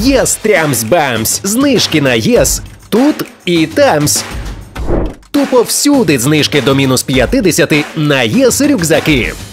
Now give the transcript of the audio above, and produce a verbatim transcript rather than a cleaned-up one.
Єс Трямсь-бамсь! Знижки на Єс тут і тамсь. Тупо всюди знижки до мінус п'ятдесят на Єс рюкзаки.